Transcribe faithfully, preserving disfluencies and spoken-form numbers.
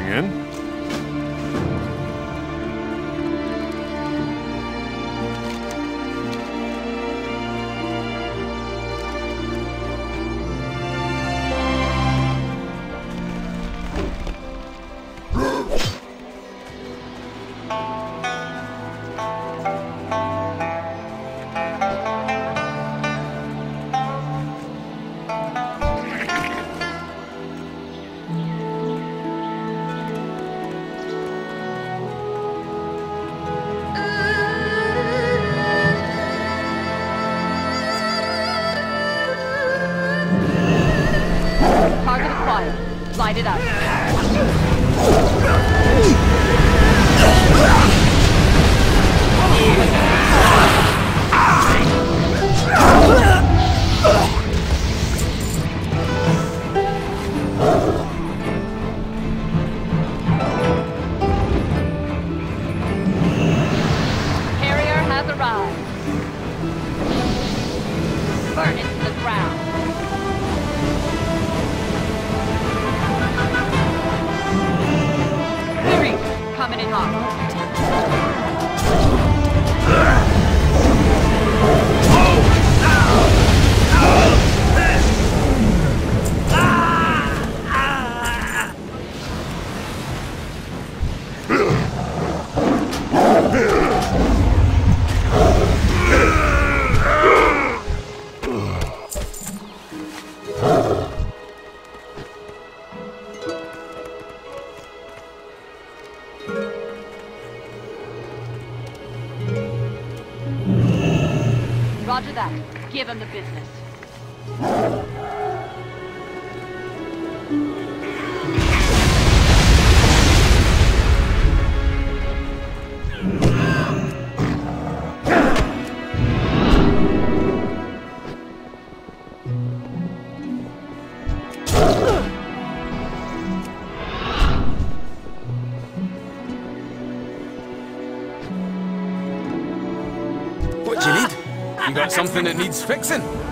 coming in. Light it up. Carrier has arrived. Burn it to the ground. Coming in hot. Roger that. Give him the business. What do you need? You got something that needs fixing?